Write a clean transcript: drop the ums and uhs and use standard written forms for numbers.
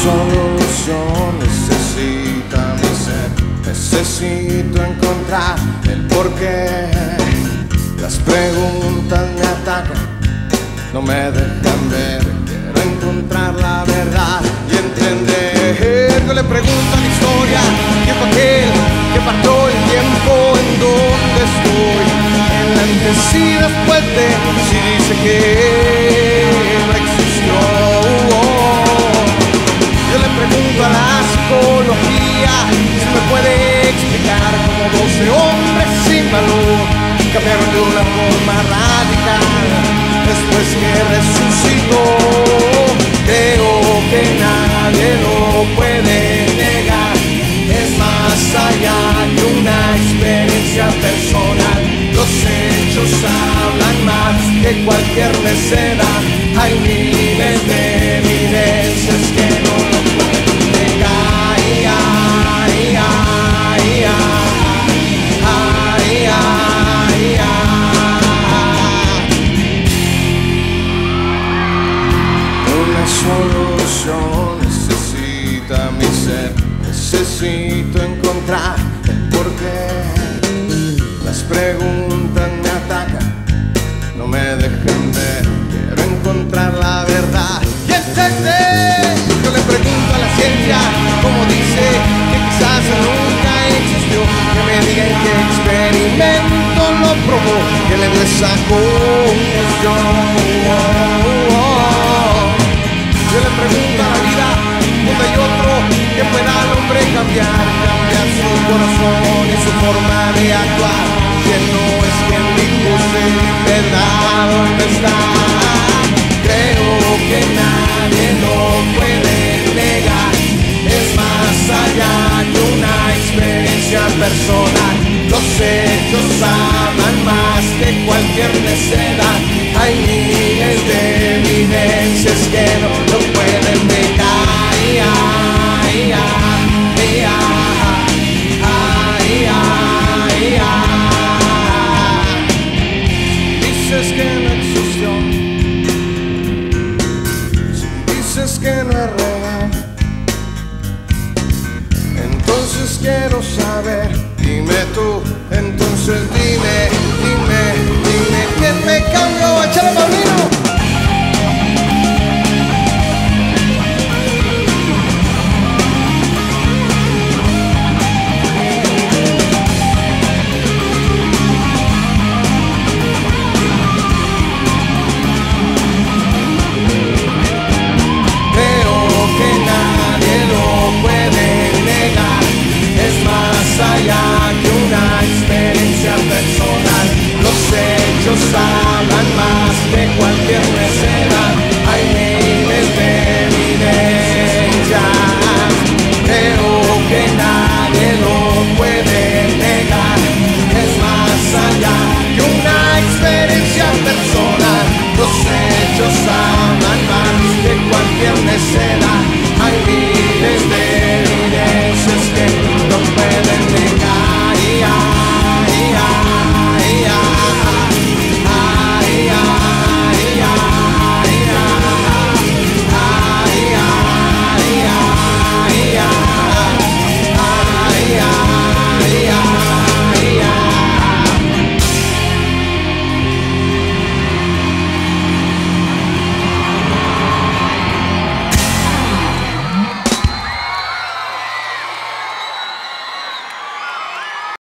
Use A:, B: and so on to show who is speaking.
A: solución necesita mi ser. Necesito encontrar el porqué. Las preguntas me atacan, no me dejan ver. Quiero encontrar la verdad y entender. Yo le pregunto a la historia, ¿quién fue aquel que partió el tiempo? ¿En dónde estoy? En la antes y después de si dice que no existió. Yo le pregunto a la psicología si me puede explicar cómo 12 hombres sin valor cambiaron de una forma radical después que resucitó. Creo que nadie lo puede negar, es más allá que una experiencia personal. Los hechos hablan más que cualquier necedad. Hay miles de evidencias que no lo pueden negar. Una solución necesita mi ser. Necesito encontrar el porqué. Las preguntas me atacan, no me dejan ver. Quiero encontrar la verdad y entender. Yo le pregunto a la ciencia, como dice que quizás nunca existió. Que me digan qué experimento lo probó, que le dio esa conclusión. Yo le pregunto a la vida, uno y otro, que pueda al hombre cambiar su corazón y su forma de actuar. Que no es quien dijo ser en verdad donde está. Creo que nadie lo puede negar, es más allá que una experiencia personal. Los hechos hablan más que cualquier necedad. Hay miles de evidencias que no lo pueden